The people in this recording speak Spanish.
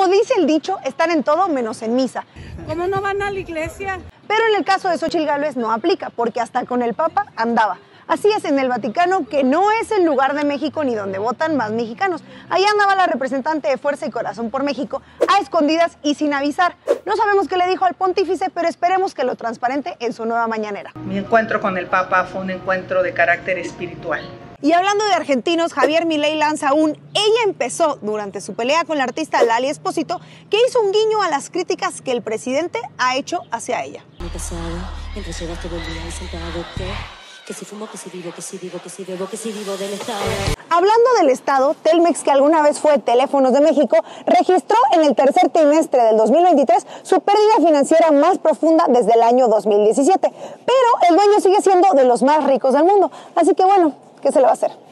como dice el dicho, están en todo menos en misa. ¿Cómo no van a la iglesia? Pero en el caso de Xóchitl Gálvez no aplica, porque hasta con el Papa andaba. Así es en el Vaticano, que no es el lugar de México ni donde votan más mexicanos. Ahí andaba la representante de Fuerza y Corazón por México, a escondidas y sin avisar. No sabemos qué le dijo al pontífice, pero esperemos que lo transparente en su nueva mañanera. Mi encuentro con el Papa fue un encuentro de carácter espiritual. Y hablando de argentinos, Javier Milei lanza ella empezó durante su pelea con la artista Lali Espósito, que hizo un guiño a las críticas que el presidente ha hecho hacia ella. Que si fumo, que si vivo, que si vivo, que si bebo, que si vivo del Estado. Hablando del Estado, Telmex, que alguna vez fue Teléfonos de México, registró en el tercer trimestre del 2023 su pérdida financiera más profunda desde el año 2017. Pero el dueño sigue siendo de los más ricos del mundo. Así que bueno, ¿qué se le va a hacer?